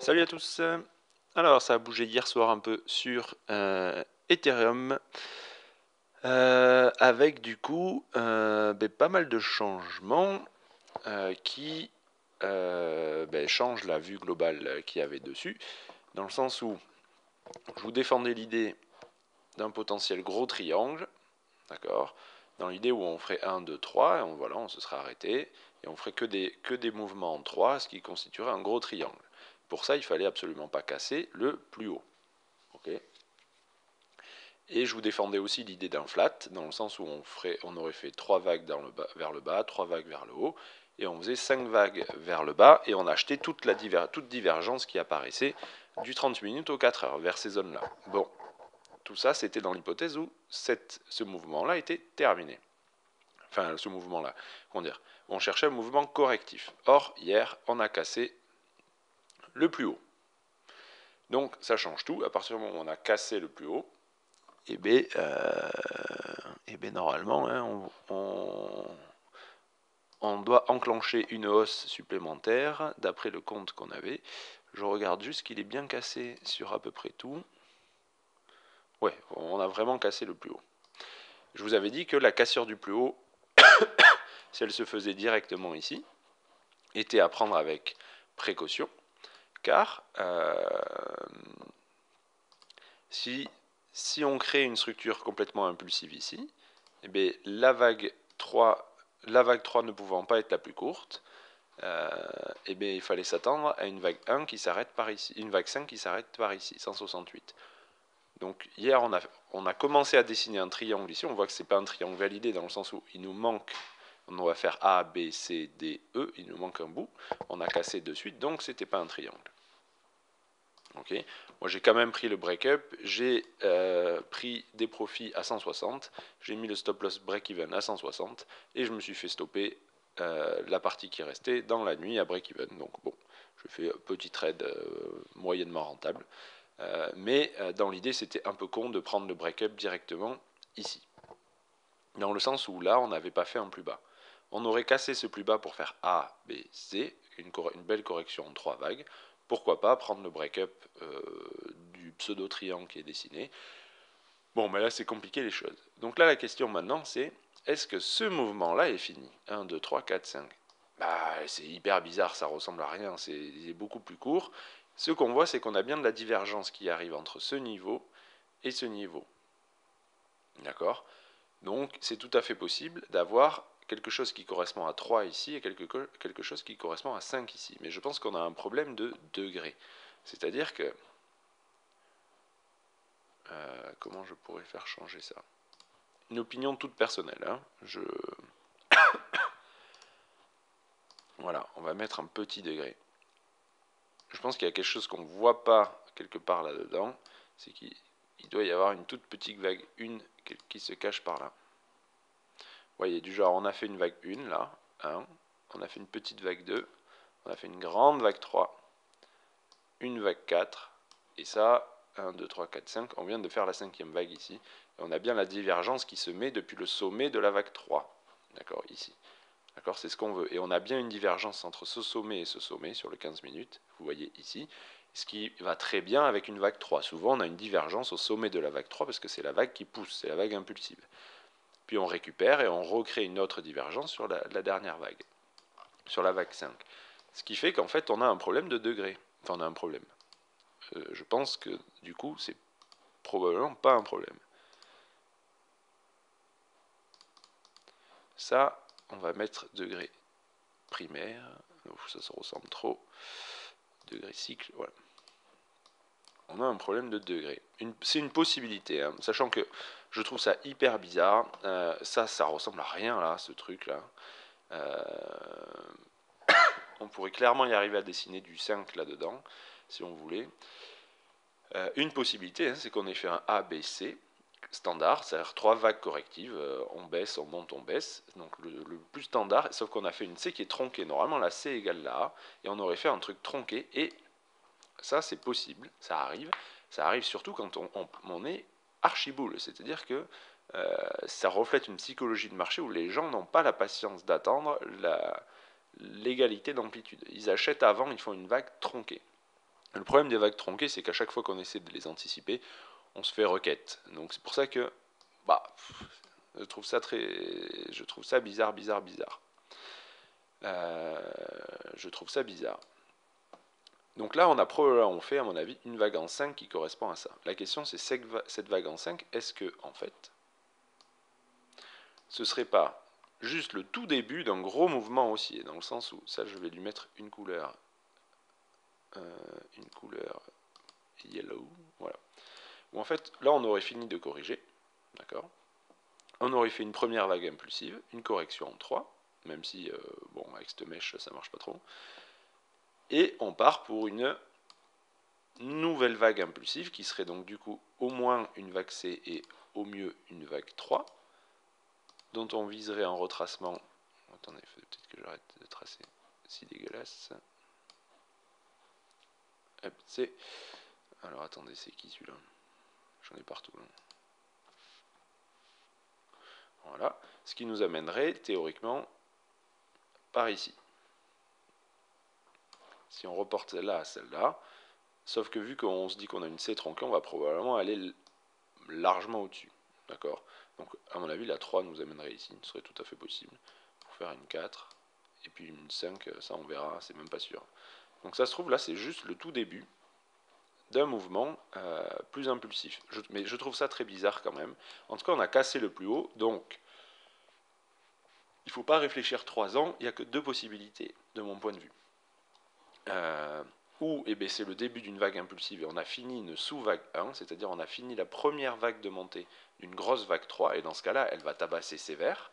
Salut à tous. Alors, ça a bougé hier soir un peu sur Ethereum, avec du coup pas mal de changements qui changent la vue globale qu'il y avait dessus, dans le sens où je vous défendais l'idée d'un potentiel gros triangle, d'accord, dans l'idée où on ferait 1, 2, 3, et on se serait arrêté, et on ferait que des mouvements en 3, ce qui constituerait un gros triangle. Pour ça, il fallait absolument pas casser le plus haut. Okay, et je vous défendais aussi l'idée d'un flat, dans le sens où on aurait fait 3 vagues vers le bas, 3 vagues vers le haut, et on faisait 5 vagues vers le bas, et on achetait toute divergence qui apparaissait du 30 minutes aux 4 heures, vers ces zones-là. Bon, tout ça, c'était dans l'hypothèse où ce mouvement-là était terminé. Enfin, ce mouvement-là, comment dire, on cherchait un mouvement correctif. Or, hier, on a cassé le plus haut. Donc, ça change tout. À partir du moment où on a cassé le plus haut, et normalement, hein, on doit enclencher une hausse supplémentaire d'après le compte qu'on avait. Je regarde juste qu'il est bien cassé sur à peu près tout. Ouais, on a vraiment cassé le plus haut. Je vous avais dit que la cassure du plus haut, si elle se faisait directement ici, était à prendre avec précaution, car si on crée une structure complètement impulsive ici, eh bien, la vague 3 ne pouvant pas être la plus courte, eh bien, il fallait s'attendre à une vague 1 qui s'arrête par ici, une vague 5 qui s'arrête par ici, 168. Donc hier, on a commencé à dessiner un triangle ici. On voit que ce n'est pas un triangle validé dans le sens où il nous manque, on va faire A, B, C, D, E, il nous manque un bout. On a cassé de suite, donc ce n'était pas un triangle. Okay. Moi j'ai quand même pris le break-up, j'ai pris des profits à 160, j'ai mis le stop loss break-even à 160 et je me suis fait stopper la partie qui restait dans la nuit à break-even. Donc bon, je fais un petit trade moyennement rentable. Mais dans l'idée c'était un peu con de prendre le break-up directement ici. Dans le sens où là on n'avait pas fait un plus bas. On aurait cassé ce plus bas pour faire A, B, C, une belle correction en 3 vagues. Pourquoi pas prendre le break-up du pseudo-triangle qui est dessiné. Bon, mais là c'est compliqué les choses. Donc là la question maintenant c'est, est-ce que ce mouvement-là est fini? 1, 2, 3, 4, 5. Bah c'est hyper bizarre, ça ressemble à rien, c'est beaucoup plus court. Ce qu'on voit c'est qu'on a bien de la divergence qui arrive entre ce niveau et ce niveau. D'accord? Donc c'est tout à fait possible d'avoir quelque chose qui correspond à 3 ici et quelque chose qui correspond à 5 ici. Mais je pense qu'on a un problème de degré. C'est-à-dire que... comment je pourrais faire changer ça? Une opinion toute personnelle. Hein. Voilà, on va mettre un petit degré. Je pense qu'il y a quelque chose qu'on ne voit pas quelque part là-dedans. C'est qu'il doit y avoir une toute petite vague 1 qui se cache par là. Vous voyez, du genre, on a fait une vague 1 là, 1. On a fait une petite vague 2. On a fait une grande vague 3. Une vague 4. Et ça, 1, 2, 3, 4, 5. On vient de faire la 5e vague ici. Et on a bien la divergence qui se met depuis le sommet de la vague 3. D'accord, ici. D'accord, c'est ce qu'on veut. Et on a bien une divergence entre ce sommet et ce sommet sur le 15 minutes. Vous voyez ici. Ce qui va très bien avec une vague 3. Souvent, on a une divergence au sommet de la vague 3 parce que c'est la vague qui pousse, c'est la vague impulsive. Puis on récupère et on recrée une autre divergence sur la dernière vague, sur la vague 5. Ce qui fait qu'en fait, on a un problème de degré. Enfin, on a un problème. Je pense que du coup, c'est probablement pas un problème. Ça, on va mettre degré primaire. Ça se ressemble trop. Degré cycle, voilà. On a un problème de degré. C'est une possibilité, hein, sachant que je trouve ça hyper bizarre. Ça ressemble à rien là, ce truc là. On pourrait clairement y arriver à dessiner du 5 là-dedans, si on voulait. Une possibilité, hein, c'est qu'on ait fait un A, B, C standard, c'est-à-dire 3 vagues correctives, on baisse, on monte, on baisse, donc le plus standard, sauf qu'on a fait une C qui est tronquée. Normalement la C égale la A, et on aurait fait un truc tronqué, et ça c'est possible, ça arrive surtout quand on est archi-boule, c'est-à-dire que ça reflète une psychologie de marché où les gens n'ont pas la patience d'attendre l'égalité d'amplitude. Ils achètent avant, ils font une vague tronquée. Le problème des vagues tronquées, c'est qu'à chaque fois qu'on essaie de les anticiper, on se fait requête. Donc c'est pour ça que je trouve ça bizarre. Je trouve ça bizarre. Donc là, on fait, à mon avis, une vague en 5 qui correspond à ça. La question, c'est cette vague en 5, est-ce que, en fait, ce serait pas juste le tout début d'un gros mouvement haussier, dans le sens où, ça, je vais lui mettre une couleur yellow, voilà. Où en fait, là, on aurait fini de corriger, d'accord. On aurait fait une première vague impulsive, une correction en 3, même si, bon, avec cette mèche, ça marche pas trop. Et on part pour une nouvelle vague impulsive, qui serait donc du coup au moins une vague C et au mieux une vague 3, dont on viserait un retracement. Attendez, peut-être que j'arrête de tracer, si dégueulasse. Hop, c'est... Alors attendez, c'est qui celui-là? J'en ai partout. Là. Voilà, ce qui nous amènerait théoriquement par ici. Si on reporte celle-là à celle-là, sauf que vu qu'on se dit qu'on a une C tronquée, on va probablement aller largement au-dessus. D'accord. Donc à mon avis, la 3 nous amènerait ici, ce serait tout à fait possible. Pour faire une 4, et puis une 5, ça on verra, c'est même pas sûr. Donc ça se trouve là, c'est juste le tout début d'un mouvement plus impulsif. Mais je trouve ça très bizarre quand même. En tout cas, on a cassé le plus haut, donc il ne faut pas réfléchir 3 ans, il n'y a que 2 possibilités, de mon point de vue. Ou c'est le début d'une vague impulsive et on a fini une sous-vague 1, c'est-à-dire on a fini la première vague de montée d'une grosse vague 3, et dans ce cas-là, elle va tabasser sévère.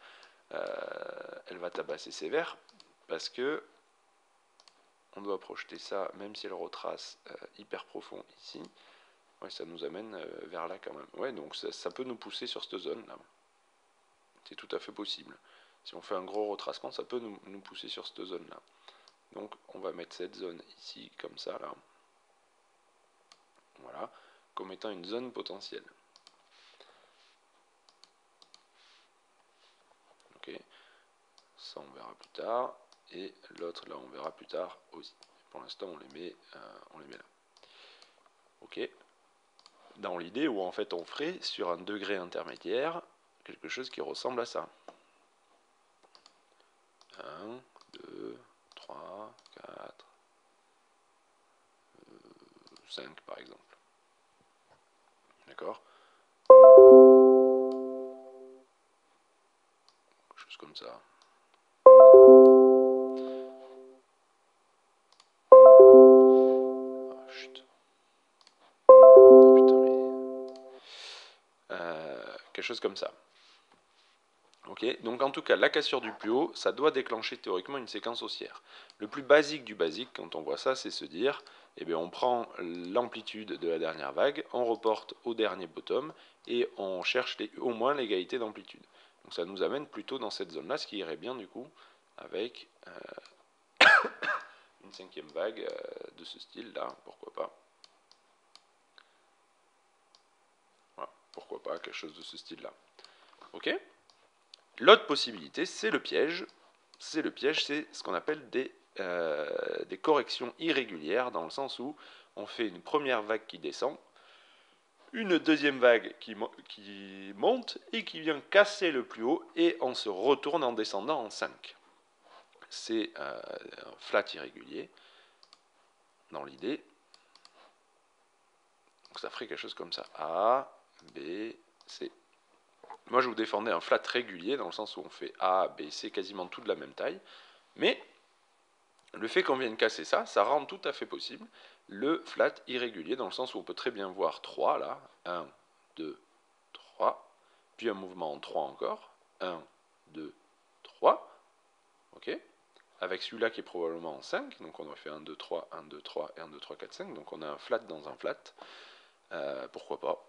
Parce que on doit projeter ça, même si elle retrace hyper profond ici. Ouais, ça nous amène vers là quand même. Ouais, donc ça peut nous pousser sur cette zone-là. C'est tout à fait possible. Si on fait un gros retracement, ça peut nous pousser sur cette zone-là. Donc on va mettre cette zone ici, comme ça, là. Voilà, comme étant une zone potentielle. Ok, ça on verra plus tard. Et l'autre là on verra plus tard aussi. Pour l'instant on les met là. Ok. Dans l'idée où en fait on ferait sur un degré intermédiaire quelque chose qui ressemble à ça. 1, 2, 3, 4, 5 par exemple. D'accord? Quelque chose comme ça. Oh, chut. Oh, putain, mais... quelque chose comme ça. Ok, donc en tout cas, la cassure du plus haut, ça doit déclencher théoriquement une séquence haussière. Le plus basique du basique, quand on voit ça, c'est se dire, eh bien, on prend l'amplitude de la dernière vague, on reporte au dernier bottom, et on cherche au moins l'égalité d'amplitude. Donc ça nous amène plutôt dans cette zone-là, ce qui irait bien du coup avec une 5e vague de ce style-là, pourquoi pas. Voilà, pourquoi pas, quelque chose de ce style-là. Ok ? L'autre possibilité, c'est le piège. C'est ce qu'on appelle des corrections irrégulières, dans le sens où on fait une première vague qui descend, une deuxième vague qui monte et qui vient casser le plus haut, et on se retourne en descendant en 5. C'est un flat irrégulier, dans l'idée. Donc ça ferait quelque chose comme ça. A, B, C. Moi, je vous défendais un flat régulier, dans le sens où on fait A, B, C, quasiment tout de la même taille. Mais le fait qu'on vienne casser ça, ça rend tout à fait possible le flat irrégulier, dans le sens où on peut très bien voir 3 là. 1, 2, 3. Puis un mouvement en 3 encore. 1, 2, 3. Ok. Avec celui-là qui est probablement en 5. Donc on a fait 1, 2, 3, 1, 2, 3 et 1, 2, 3, 4, 5. Donc on a un flat dans un flat. Pourquoi pas.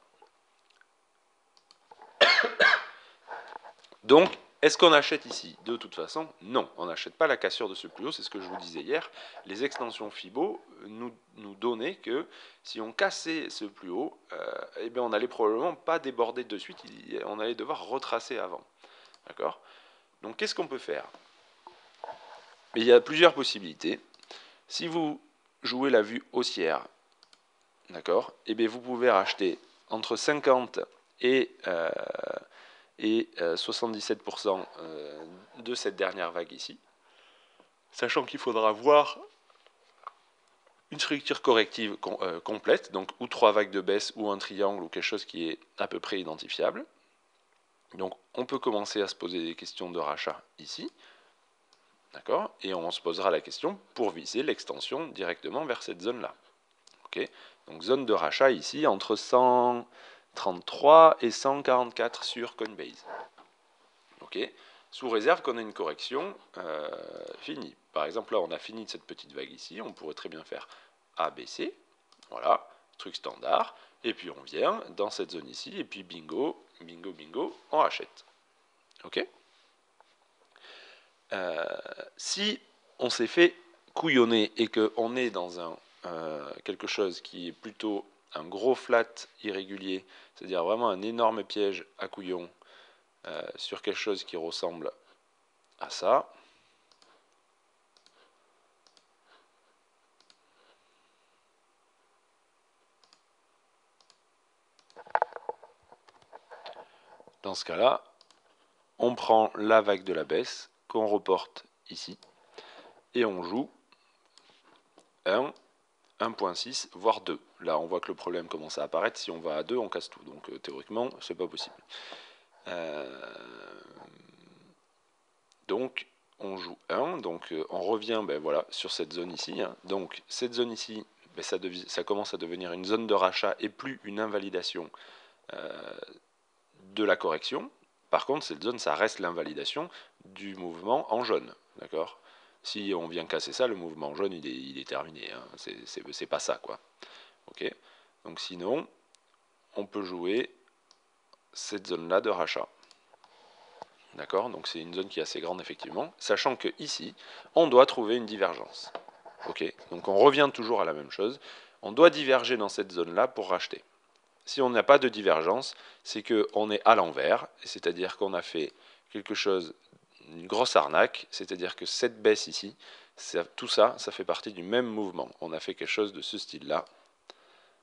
Donc, est-ce qu'on achète ici? De toute façon, non, on n'achète pas la cassure de ce plus haut, c'est ce que je vous disais hier. Les extensions Fibo nous donnaient que si on cassait ce plus haut, eh bien on n'allait probablement pas déborder de suite, on allait devoir retracer avant. D'accord? Donc qu'est-ce qu'on peut faire? Il y a plusieurs possibilités. Si vous jouez la vue haussière, d'accord, et bien vous pouvez racheter entre 50 et 77% de cette dernière vague ici, sachant qu'il faudra voir une structure corrective complète, donc ou 3 vagues de baisse ou un triangle ou quelque chose qui est à peu près identifiable. Donc on peut commencer à se poser des questions de rachat ici, d'accord, et on se posera la question pour viser l'extension directement vers cette zone-là. Okay, donc zone de rachat ici entre 133 et 144 sur Coinbase. Okay, sous réserve qu'on ait une correction finie. Par exemple, là, on a fini de cette petite vague ici. On pourrait très bien faire ABC. Voilà, truc standard. Et puis, on vient dans cette zone ici. Et puis, bingo, bingo, bingo, on rachète. OK. Si on s'est fait couillonner et qu'on est dans quelque chose qui est plutôt un gros flat irrégulier, c'est-à-dire vraiment un énorme piège à couillon sur quelque chose qui ressemble à ça, dans ce cas-là, on prend la vague de la baisse qu'on reporte ici et on joue 1, 1.6, voire 2. Là, on voit que le problème commence à apparaître. Si on va à 2, on casse tout. Donc, théoriquement, c'est pas possible. Donc, on joue 1. Donc, on revient voilà, sur cette zone ici. Hein. Donc, cette zone ici, ça commence à devenir une zone de rachat et plus une invalidation de la correction. Par contre, cette zone, ça reste l'invalidation du mouvement en jaune. D'accord ? Si on vient casser ça, le mouvement en jaune, il est terminé. Hein. C'est pas ça, quoi. Ok ? Donc sinon, on peut jouer cette zone-là de rachat. D'accord ? Donc c'est une zone qui est assez grande, effectivement. Sachant que ici, on doit trouver une divergence. Ok ? Donc on revient toujours à la même chose. On doit diverger dans cette zone-là pour racheter. Si on n'a pas de divergence, c'est qu'on est à l'envers, c'est-à-dire qu'on a fait quelque chose, une grosse arnaque, c'est-à-dire que cette baisse ici, tout ça, ça fait partie du même mouvement. On a fait quelque chose de ce style-là, d'accord ?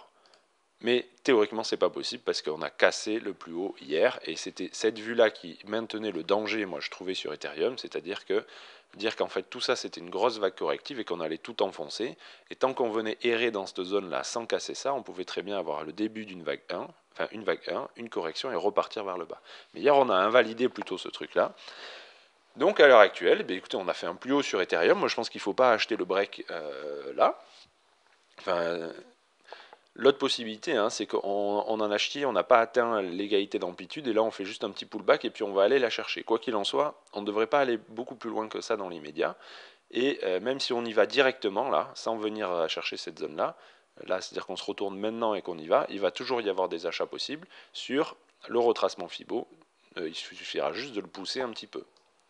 Mais théoriquement, c'est pas possible parce qu'on a cassé le plus haut hier, et c'était cette vue-là qui maintenait le danger, moi je trouvais sur Ethereum, c'est-à-dire que dire qu'en fait tout ça c'était une grosse vague corrective et qu'on allait tout enfoncer, et tant qu'on venait errer dans cette zone-là sans casser ça, on pouvait très bien avoir le début d'une vague 1, enfin une vague 1, une correction et repartir vers le bas. Mais hier on a invalidé plutôt ce truc-là. Donc à l'heure actuelle, écoutez, on a fait un plus haut sur Ethereum, moi je pense qu'il ne faut pas acheter le break là. Enfin, l'autre possibilité, hein, c'est qu'on en a acheté, on n'a pas atteint l'égalité d'amplitude, et là on fait juste un petit pullback et puis on va aller la chercher. Quoi qu'il en soit, on ne devrait pas aller beaucoup plus loin que ça dans l'immédiat. Et même si on y va directement, là, sans venir chercher cette zone-là, là, c'est-à-dire qu'on se retourne maintenant et qu'on y va, il va toujours y avoir des achats possibles sur le retracement Fibo. Il suffira juste de le pousser un petit peu. Ok ?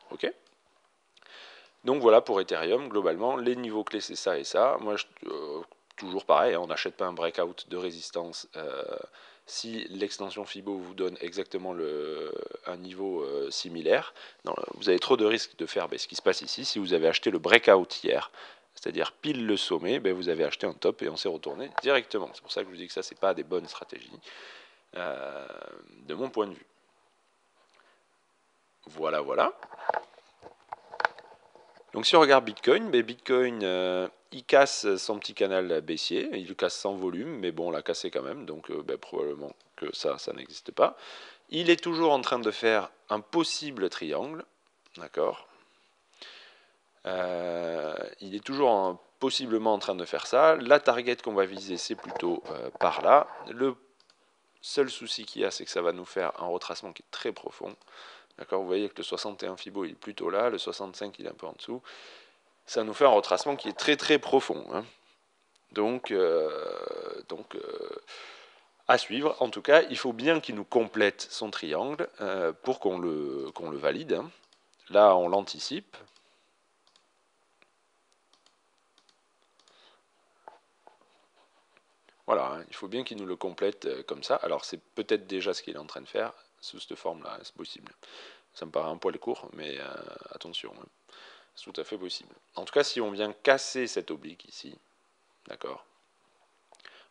Donc voilà pour Ethereum, globalement, les niveaux clés c'est ça et ça. Moi, toujours pareil, hein, on n'achète pas un breakout de résistance si l'extension Fibo vous donne exactement un niveau similaire. Non, vous avez trop de risques de faire ce qui se passe ici. Si vous avez acheté le breakout hier, c'est-à-dire pile le sommet, vous avez acheté un top et on s'est retourné directement. C'est pour ça que je vous dis que ça, c'est pas des bonnes stratégies de mon point de vue. Voilà, voilà. Donc si on regarde Bitcoin, Bitcoin, il casse son petit canal baissier, il le casse sans volume, mais bon, on l'a cassé quand même, donc probablement que ça n'existe pas. Il est toujours en train de faire un possible triangle, d'accord. Il est toujours possiblement en train de faire ça. La target qu'on va viser, c'est plutôt par là. Le seul souci qu'il y a, c'est que ça va nous faire un retracement qui est très profond. D'accord, vous voyez que le 61 Fibo il est plutôt là, le 65 il est un peu en dessous. Ça nous fait un retracement qui est très très profond. Hein. Donc à suivre. En tout cas, il faut bien qu'il nous complète son triangle pour qu'on le valide. Hein. Là, on l'anticipe. Voilà, hein, il faut bien qu'il nous le complète comme ça. Alors, c'est peut-être déjà ce qu'il est en train de faire sous cette forme-là, c'est possible. Ça me paraît un poil court, mais attention, hein. C'est tout à fait possible. En tout cas, si on vient casser cette oblique ici, d'accord,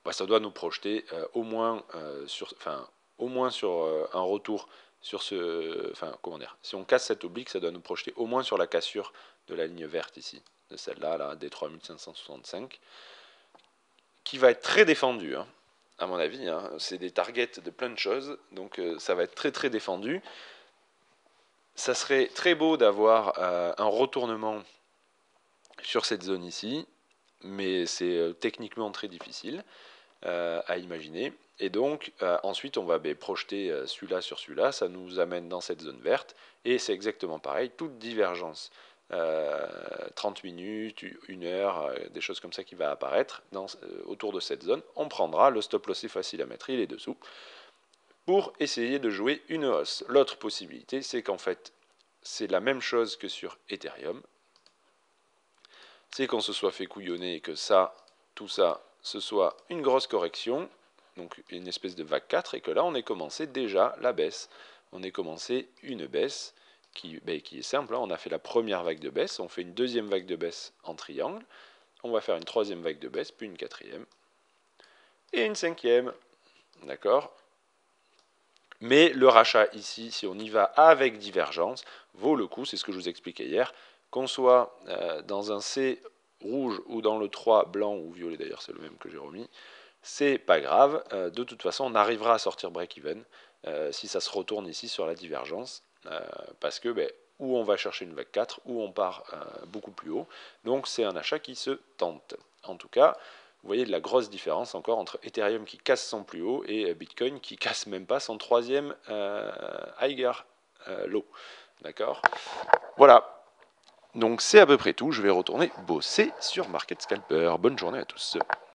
bah, ça doit nous projeter au moins sur un retour sur ce, enfin comment dire, si on casse cette oblique, ça doit nous projeter au moins sur la cassure de la ligne verte ici, de celle-là, là, des 3565, qui va être très défendue, hein, à mon avis, hein. C'est des targets de plein de choses, donc ça va être très très défendu. Ça serait très beau d'avoir un retournement sur cette zone ici, mais c'est techniquement très difficile à imaginer. Et donc, ensuite, on va projeter celui-là sur celui-là, ça nous amène dans cette zone verte, et c'est exactement pareil, toute divergence, 30 minutes, 1 heure, des choses comme ça qui va apparaître autour de cette zone, on prendra, le stop loss est facile à mettre, il est dessous, pour essayer de jouer une hausse. L'autre possibilité, c'est qu'en fait, c'est la même chose que sur Ethereum, c'est qu'on se soit fait couillonner et que ça, tout ça, ce soit une grosse correction, donc une espèce de vague 4, et que là on ait commencé déjà la baisse. On ait commencé une baisse qui est simple, hein. On a fait la première vague de baisse, on fait une deuxième vague de baisse en triangle, on va faire une troisième vague de baisse, puis une quatrième, et une cinquième, d'accord? Mais le rachat ici, si on y va avec divergence, vaut le coup, c'est ce que je vous expliquais hier, qu'on soit dans un C rouge ou dans le 3 blanc ou violet, d'ailleurs c'est le même que j'ai remis, c'est pas grave, de toute façon on arrivera à sortir break-even si ça se retourne ici sur la divergence, parce que ou on va chercher une vague 4, ou on part beaucoup plus haut, donc c'est un achat qui se tente. En tout cas, vous voyez de la grosse différence encore entre Ethereum qui casse son plus haut et Bitcoin qui casse même pas son troisième higher low. D'accord? Voilà. Donc c'est à peu près tout. Je vais retourner bosser sur Market Scalper. Bonne journée à tous.